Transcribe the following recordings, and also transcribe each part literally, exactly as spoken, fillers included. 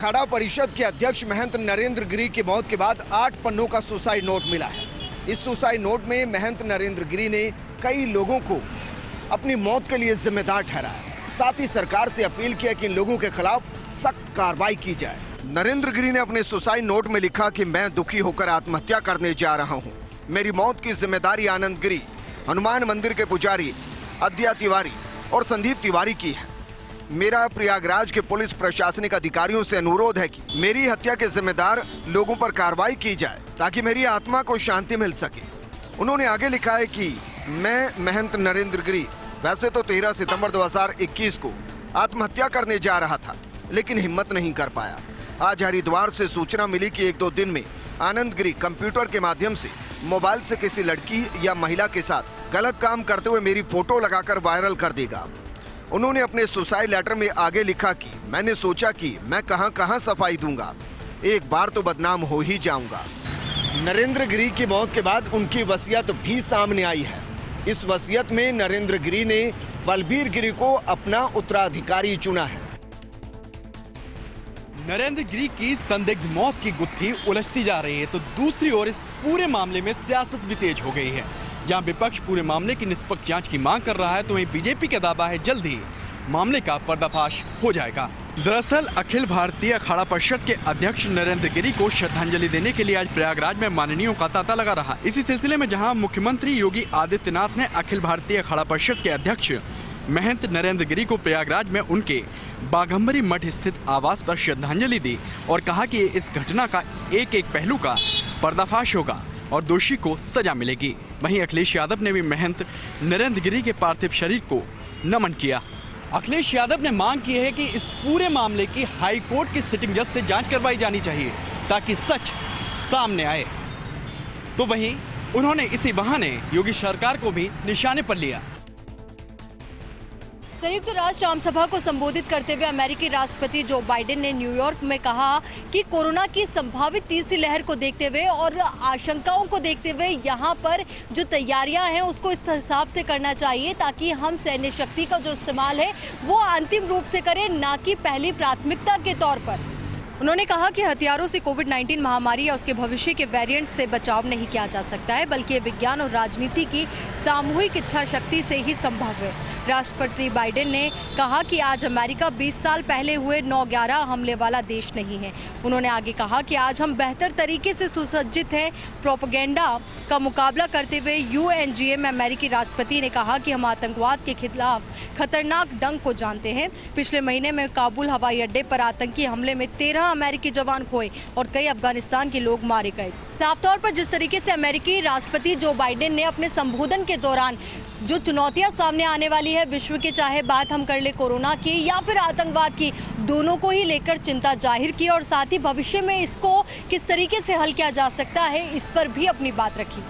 अखाड़ा परिषद के अध्यक्ष महंत नरेंद्र गिरी की मौत के बाद आठ पन्नों का सुसाइड नोट मिला है। इस सुसाइड नोट में महंत नरेंद्र गिरी ने कई लोगों को अपनी मौत के लिए जिम्मेदार ठहराया। साथ ही सरकार से अपील किया कि इन लोगों के खिलाफ सख्त कार्रवाई की जाए। नरेंद्र गिरी ने अपने सुसाइड नोट में लिखा कि मैं दुखी होकर आत्महत्या करने जा रहा हूँ। मेरी मौत की जिम्मेदारी आनंद गिरी, हनुमान मंदिर के पुजारी अद्या तिवारी और संदीप तिवारी की है। मेरा प्रयागराज के पुलिस प्रशासनिक अधिकारियों से अनुरोध है कि मेरी हत्या के जिम्मेदार लोगों पर कार्रवाई की जाए ताकि मेरी आत्मा को शांति मिल सके। उन्होंने आगे लिखा है कि मैं महंत नरेंद्र गिरी वैसे तो तेरह सितंबर दो हज़ार इक्कीस को आत्महत्या करने जा रहा था, लेकिन हिम्मत नहीं कर पाया। आज हरिद्वार से सूचना मिली कि एक दो दिन में आनंद गिरी कंप्यूटर के माध्यम से मोबाइल से किसी लड़की या महिला के साथ गलत काम करते हुए मेरी फोटो लगाकर वायरल कर देगा। उन्होंने अपने सुसाइड लेटर में आगे लिखा कि मैंने सोचा कि मैं कहां कहां सफाई दूंगा, एक बार तो बदनाम हो ही जाऊंगा। नरेंद्र गिरी की मौत के बाद उनकी वसीयत भी सामने आई है। इस वसीयत में नरेंद्र गिरी ने बलबीर गिरी को अपना उत्तराधिकारी चुना है। नरेंद्र गिरी की संदिग्ध मौत की गुत्थी उलझती जा रही है तो दूसरी ओर इस पूरे मामले में सियासत भी तेज हो गई है। जहां विपक्ष पूरे मामले की निष्पक्ष जांच की मांग कर रहा है तो वहीं बीजेपी का दावा है जल्द ही मामले का पर्दाफाश हो जाएगा। दरअसल अखिल भारतीय अखाड़ा परिषद के अध्यक्ष नरेंद्र गिरी को श्रद्धांजलि देने के लिए आज प्रयागराज में माननीयों का तांता लगा रहा। इसी सिलसिले में जहां मुख्यमंत्री योगी आदित्यनाथ ने अखिल भारतीय अखाड़ा परिषद के अध्यक्ष महंत नरेंद्र गिरी को प्रयागराज में उनके बाघंबरी मठ स्थित आवास पर श्रद्धांजलि दी और कहा कि इस घटना का एक एक पहलू का पर्दाफाश होगा और दोषी को सजा मिलेगी। वहीं अखिलेश यादव ने भी महंत नरेंद्र गिरी के पार्थिव शरीर को नमन किया। अखिलेश यादव ने मांग की है कि इस पूरे मामले की हाई कोर्ट की सिटिंग जज से जांच करवाई जानी चाहिए ताकि सच सामने आए। तो वहीं उन्होंने इसी बहाने योगी सरकार को भी निशाने पर लिया। संयुक्त राष्ट्र आम सभा को संबोधित करते हुए अमेरिकी राष्ट्रपति जो बाइडेन ने न्यूयॉर्क में कहा कि कोरोना की संभावित तीसरी लहर को देखते हुए और आशंकाओं को देखते हुए यहाँ पर जो तैयारियां हैं उसको इस हिसाब से करना चाहिए ताकि हम सैन्य शक्ति का जो इस्तेमाल है वो अंतिम रूप से करें, ना कि पहली प्राथमिकता के तौर पर। उन्होंने कहा कि हथियारों से कोविड नाइन्टीन महामारी या उसके भविष्य के वेरिएंट से बचाव नहीं किया जा सकता है, बल्कि विज्ञान और राजनीति की सामूहिक इच्छा शक्ति से ही संभव है। राष्ट्रपति बाइडेन ने कहा कि आज अमेरिका बीस साल पहले हुए नौ ग्यारह हमले वाला देश नहीं है। उन्होंने आगे कहा कि आज हम बेहतर तरीके से सुसज्जित हैं। प्रोपेगेंडा का मुकाबला करते हुए यूएनजीए में अमेरिकी राष्ट्रपति ने कहा कि हम आतंकवाद के खिलाफ खतरनाक डंक को जानते हैं। पिछले महीने में काबुल हवाई अड्डे पर आतंकी हमले में तेरह अमेरिकी जवान खोए और कई अफगानिस्तान के लोग मारे गए। साफ तौर पर जिस तरीके से अमेरिकी राष्ट्रपति जो बाइडेन ने अपने संबोधन के दौरान जो चुनौतियां सामने आने वाली है विश्व के, चाहे बात हम कर ले कोरोना की या फिर आतंकवाद की, दोनों को ही लेकर चिंता जाहिर की और साथ ही भविष्य में इसको किस तरीके से हल किया जा सकता है इस पर भी अपनी बात रखी।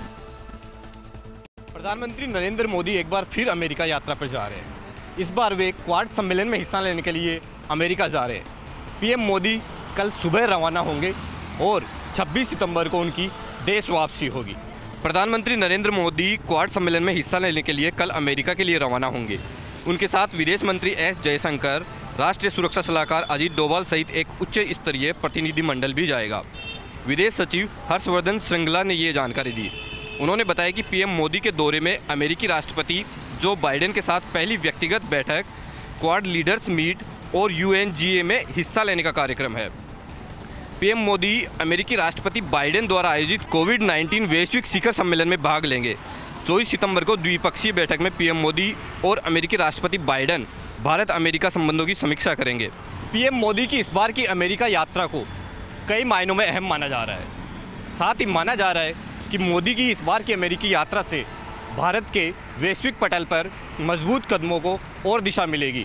प्रधानमंत्री नरेंद्र मोदी एक बार फिर अमेरिका यात्रा पर जा रहे हैं। इस बार वे क्वाड सम्मेलन में हिस्सा लेने के लिए अमेरिका जा रहे हैं। पीएम मोदी कल सुबह रवाना होंगे और छब्बीस सितंबर को उनकी देश वापसी होगी। प्रधानमंत्री नरेंद्र मोदी क्वाड सम्मेलन में हिस्सा लेने के लिए कल अमेरिका के लिए रवाना होंगे। उनके साथ विदेश मंत्री एस जयशंकर, राष्ट्रीय सुरक्षा सलाहकार अजीत डोभाल सहित एक उच्च स्तरीय प्रतिनिधिमंडल भी जाएगा। विदेश सचिव हर्षवर्धन श्रृंगला ने ये जानकारी दी। उन्होंने बताया कि पीएम मोदी के दौरे में अमेरिकी राष्ट्रपति जो बाइडेन के साथ पहली व्यक्तिगत बैठक, क्वाड लीडर्स मीट और यूएनजीए में हिस्सा लेने का कार्यक्रम है। पीएम मोदी अमेरिकी राष्ट्रपति बाइडेन द्वारा आयोजित कोविड नाइन्टीन वैश्विक शिखर सम्मेलन में भाग लेंगे। चौबीस सितंबर को द्विपक्षीय बैठक में पीएम मोदी और अमेरिकी राष्ट्रपति बाइडेन भारत अमेरिका संबंधों की समीक्षा करेंगे। पीएम मोदी की इस बार की अमेरिका यात्रा को कई मायनों में अहम माना जा रहा है। साथ ही माना जा रहा है कि मोदी की इस बार की अमेरिकी यात्रा से भारत के वैश्विक पटल पर मजबूत कदमों को और दिशा मिलेगी।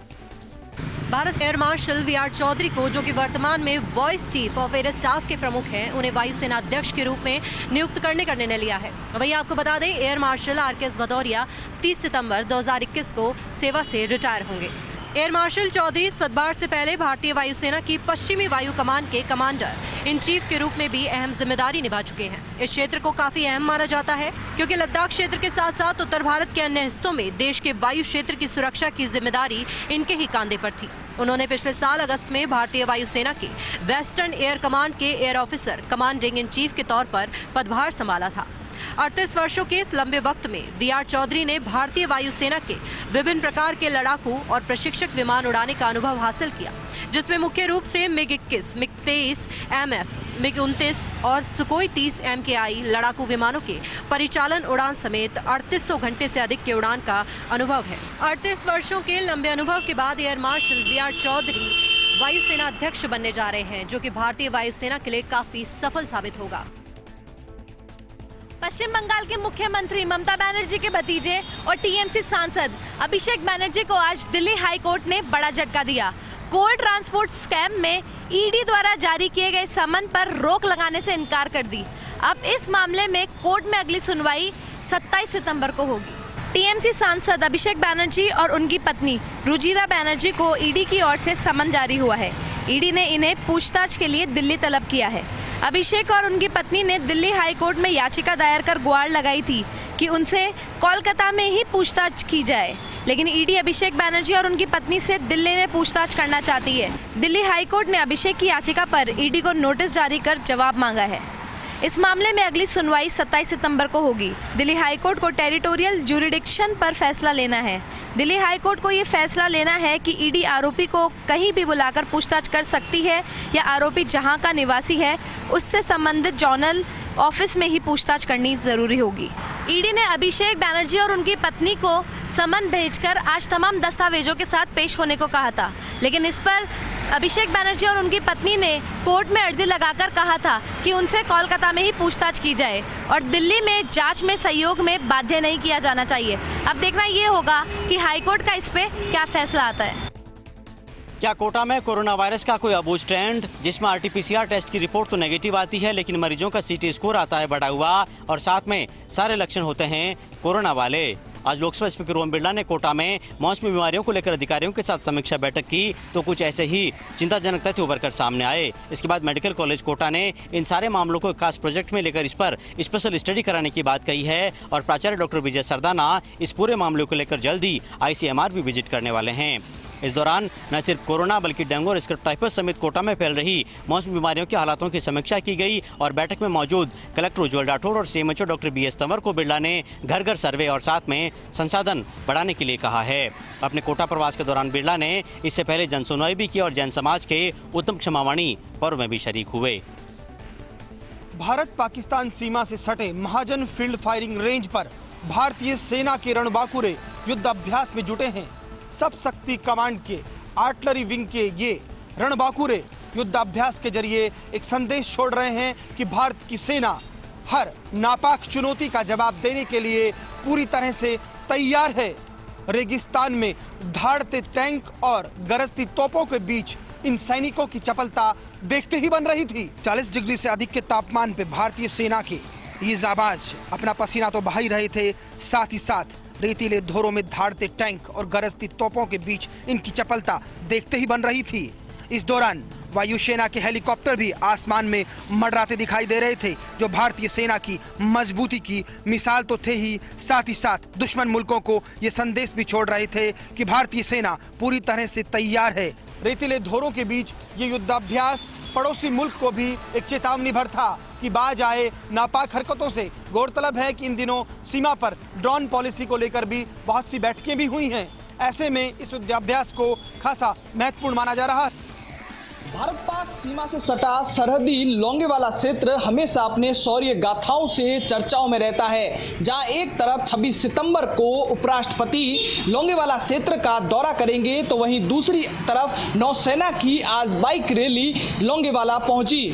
Bharat air marshal V R Chaudhari को, जो कि वर्तमान में vice chief of air staff के प्रमुख हैं, उन्हें वायुसेना अध्यक्ष के रूप में नियुक्त करने का निर्णय लिया है। वहीं आपको बता दें, air marshal R K S Bhadauria तीस सितंबर दो हज़ार इक्कीस को सेवा से रिटायर होंगे। एयर मार्शल चौधरी इस पदभार से पहले भारतीय वायुसेना की पश्चिमी वायु कमान के कमांडर इन चीफ के रूप में भी अहम जिम्मेदारी निभा चुके हैं। इस क्षेत्र को काफी अहम माना जाता है क्योंकि लद्दाख क्षेत्र के साथ साथ उत्तर भारत के अन्य हिस्सों में देश के वायु क्षेत्र की सुरक्षा की जिम्मेदारी इनके ही कंधे पर थी। उन्होंने पिछले साल अगस्त में भारतीय वायुसेना के वेस्टर्न एयर कमांड के air officer commanding in chief के तौर पर पदभार संभाला था। अड़तीस वर्षों के इस लंबे वक्त में वी आर चौधरी ने भारतीय वायुसेना के विभिन्न प्रकार के लड़ाकू और प्रशिक्षक विमान उड़ाने का अनुभव हासिल किया, जिसमें मुख्य रूप से मिग इक्कीस, मिग तेईस, एम एफ, मिग उनतीस और सुकोई तीस एम के आई लड़ाकू विमानों के परिचालन उड़ान समेत अड़तीस सौ घंटे से अधिक के उड़ान का अनुभव है। अड़तीस वर्षों के लंबे अनुभव के बाद air marshal V R Chaudhari वायुसेना अध्यक्ष बनने जा रहे हैं, जो कि भारतीय वायुसेना के लिए काफी सफल साबित होगा। पश्चिम बंगाल के मुख्यमंत्री ममता बनर्जी के भतीजे और टी एम सी सांसद अभिषेक बनर्जी को आज दिल्ली हाई कोर्ट ने बड़ा झटका दिया। कोल ट्रांसपोर्ट स्कैम में ई डी द्वारा जारी किए गए समन पर रोक लगाने से इनकार कर दी। अब इस मामले में कोर्ट में अगली सुनवाई सत्ताईस सितंबर को होगी। टी एम सी सांसद अभिषेक बनर्जी और उनकी पत्नी रुजिरा बनर्जी को ई डी की ओर से समन जारी हुआ है। ई डी ने इन्हें पूछताछ के लिए दिल्ली तलब किया है। अभिषेक और उनकी पत्नी ने दिल्ली हाई कोर्ट में याचिका दायर कर गुहार लगाई थी कि उनसे कोलकाता में ही पूछताछ की जाए, लेकिन ई डी अभिषेक बनर्जी और उनकी पत्नी से दिल्ली में पूछताछ करना चाहती है। दिल्ली हाई कोर्ट ने अभिषेक की याचिका पर ई डी को नोटिस जारी कर जवाब मांगा है। इस मामले में अगली सुनवाई सत्ताईस सितंबर को होगी। दिल्ली हाई कोर्ट को टेरिटोरियल ज्यूरिडिक्शन पर फैसला लेना है। दिल्ली हाई कोर्ट को ये फैसला लेना है कि ई डी आरोपी को कहीं भी बुलाकर पूछताछ कर सकती है या आरोपी जहां का निवासी है उससे संबंधित जोनल ऑफिस में ही पूछताछ करनी जरूरी होगी। ई डी ने अभिषेक बनर्जी और उनकी पत्नी को समन भेजकर आज तमाम दस्तावेजों के साथ पेश होने को कहा था, लेकिन इस पर अभिषेक बनर्जी और उनकी पत्नी ने कोर्ट में अर्जी लगाकर कहा था कि उनसे कोलकाता में ही पूछताछ की जाए और दिल्ली में जांच में सहयोग में बाध्य नहीं किया जाना चाहिए। अब देखना ये होगा कि हाईकोर्ट का इस पे क्या फैसला आता है। क्या कोटा में कोरोना वायरस का कोई अबूझ ट्रेंड, जिसमें R T P C R test की रिपोर्ट तो नेगेटिव आती है, लेकिन मरीजों का सी टी स्कोर आता है बढ़ा हुआ और साथ में सारे लक्षण होते हैं कोरोना वाले। आज लोकसभा स्पीकर ओम बिरला ने कोटा में मौसमी बीमारियों को लेकर अधिकारियों के साथ समीक्षा बैठक की तो कुछ ऐसे ही चिंताजनक तथ्य उभर कर सामने आए। इसके बाद मेडिकल कॉलेज कोटा ने इन सारे मामलों को खास प्रोजेक्ट में लेकर इस पर स्पेशल स्टडी कराने की बात कही है और प्राचार्य डॉक्टर विजय सरदाना इस पूरे मामले को लेकर जल्द ही आई सी एम आर भी विजिट करने वाले हैं। इस दौरान न सिर्फ कोरोना बल्कि डेंगू और स्क्रब टाइफस समेत कोटा में फैल रही मौसमी बीमारियों के हालातों की समीक्षा की गई और बैठक में मौजूद कलेक्टर उज्ज्वल राठौर और C M H O doctor B S Tanwar को बिरला ने घर घर सर्वे और साथ में संसाधन बढ़ाने के लिए कहा है। अपने कोटा प्रवास के दौरान बिरला ने इससे पहले जनसुनवाई भी की और जैन समाज के उत्तम क्षमावाणी पर्व में भी शरीक हुए। भारत पाकिस्तान सीमा से सटे महाजन फील्ड फायरिंग रेंज पर भारतीय सेना के रणबांकुरे युद्ध अभ्यास में जुटे हैं। सब शक्ति कमांड के आर्टिलरी विंग के ये रणबांकुरे युद्ध अभ्यास के जरिए एक संदेश छोड़ रहे हैं कि भारत की सेना हर नापाक चुनौती का जवाब देने के लिए पूरी तरह से तैयार है। रेगिस्तान में धाड़ते टैंक और गरजती तोपों के बीच इन सैनिकों की चपलता देखते ही बन रही थी। चालीस डिग्री से अधिक के तापमान पे भारतीय सेना के ये जाबाज अपना पसीना तो बहा ही रहे थे, साथ ही साथ रेतीले धोरों में धाड़ते टैंक और गरजती तोपों के बीच इनकी चपलता देखते ही बन रही थी। इस दौरान वायुसेना के हेलीकॉप्टर भी आसमान में मंडराते दिखाई दे रहे थे, जो भारतीय सेना की मजबूती की मिसाल तो थे ही, साथ ही साथ दुश्मन मुल्कों को ये संदेश भी छोड़ रहे थे कि भारतीय सेना पूरी तरह से तैयार है। रेतीले धोरों के बीच ये युद्धाभ्यास पड़ोसी मुल्क को भी एक चेतावनी भर था कि बाज आए नापाक हरकतों से। गौरतलब है कि इन दिनों सीमा पर ड्रोन पॉलिसी को लेकर भी बहुत सी बैठकें भी हुई हैं। ऐसे में इस युद्धाभ्यास को खासा महत्वपूर्ण माना जा रहा है। भारत पाक सीमा से सटा सरहदी लोंगेवाला क्षेत्र हमेशा अपने शौर्य गाथाओं से चर्चाओं में रहता है, जहां एक तरफ छब्बीस सितंबर को उपराष्ट्रपति लोंगेवाला क्षेत्र का दौरा करेंगे तो वहीं दूसरी तरफ नौसेना की आज बाइक रैली लोंगेवाला पहुंची।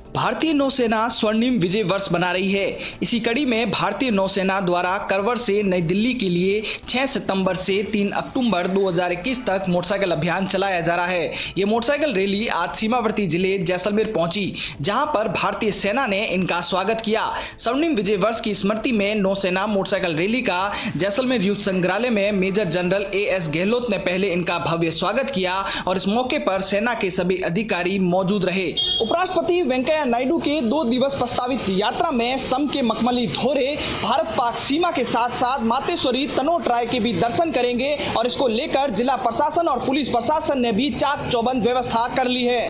भारतीय नौसेना स्वर्णिम विजय वर्ष मना रही है। इसी कड़ी में भारतीय नौसेना द्वारा करवर से नई दिल्ली के लिए छह सितंबर से तीन अक्टूबर दो हज़ार इक्कीस तक मोटरसाइकिल अभियान चलाया जा रहा है। ये मोटरसाइकिल रैली आज सीमावर्ती जिले जैसलमेर पहुंची, जहां पर भारतीय सेना ने इनका स्वागत किया। स्वर्णिम विजय वर्ष की स्मृति में नौसेना मोटरसाइकिल रैली का जैसलमेर युद्ध संग्रहालय में major general A S Gehlot ने पहले इनका भव्य स्वागत किया और इस मौके पर सेना के सभी अधिकारी मौजूद रहे। उपराष्ट्रपति वेंकैया नायडू के दो दिवस प्रस्तावित यात्रा में सम के मखमली धोरे भारत पाक सीमा के साथ साथ मातेश्वरी तनोट राय के भी दर्शन करेंगे और इसको लेकर जिला प्रशासन और पुलिस प्रशासन ने भी चाक चौबंद व्यवस्था कर ली है।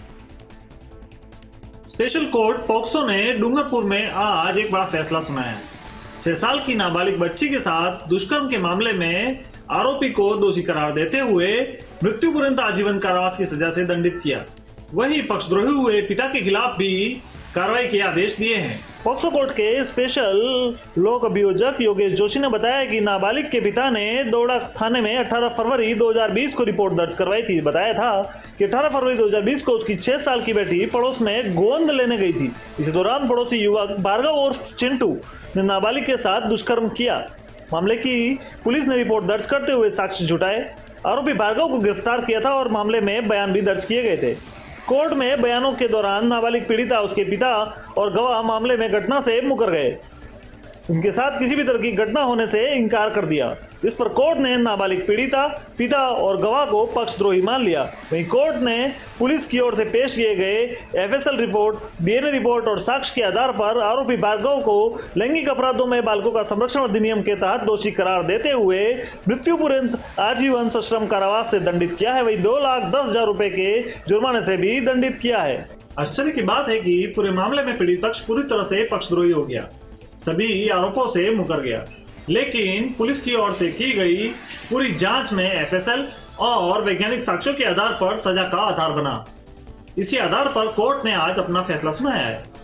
स्पेशल कोर्ट पॉक्सो ने डूंगरपुर में आज एक बड़ा फैसला सुनाया। छह साल की नाबालिग बच्ची के साथ दुष्कर्म के मामले में आरोपी को दोषी करार देते हुए मृत्यु पर्यंत आजीवन कारावास की सजा से दंडित किया। वहीं पक्षद्रोही हुए पिता के खिलाफ भी कार्रवाई के आदेश दिए हैं। पॉक्सो कोर्ट के स्पेशल लोक अभियोजक योगेश जोशी ने बताया कि नाबालिग के पिता ने दोड़ा थाने में अठारह फरवरी दो हज़ार बीस को रिपोर्ट दर्ज करवाई थी। बताया था कि अठारह फरवरी दो हज़ार बीस को उसकी छह साल की बेटी पड़ोस में गोंद लेने गई थी। इसी दौरान पड़ोसी युवक भार्गव उर्फ चिंटू ने नाबालिग के साथ दुष्कर्म किया। मामले की पुलिस ने रिपोर्ट दर्ज करते हुए साक्ष्य जुटाए। आरोपी भार्गव को गिरफ्तार किया था और मामले में बयान भी दर्ज किए गए थे। कोर्ट में बयानों के दौरान नाबालिग पीड़िता, उसके पिता और गवाह मामले में घटना से मुकर गए। उनके साथ किसी भी तरह की घटना होने से इनकार कर दिया। इस पर कोर्ट ने नाबालिग पीड़िता, पिता और गवाह को पक्षद्रोही मान लिया। वहीं कोर्ट ने पुलिस की ओर से पेश किए गए F S L report, D N A report और साक्ष्य के आधार पर आरोपी भार्गव को लैंगिक अपराधों में बालकों का संरक्षण अधिनियम के तहत दोषी करार देते हुए मृत्यु पर्यंत आजीवन सश्रम कारावास से दंडित किया है। वही दो लाख दस हजार रुपए के जुर्माने से भी दंडित किया है। आश्चर्य की बात है कि पूरे मामले में पीड़ित पक्ष पूरी तरह से पक्षद्रोही हो गया, सभी आरोपों से मुकर गया। लेकिन पुलिस की ओर से की गई पूरी जांच में एफ एस एल और वैज्ञानिक साक्ष्यों के आधार पर सजा का आधार बना। इसी आधार पर कोर्ट ने आज अपना फैसला सुनाया है।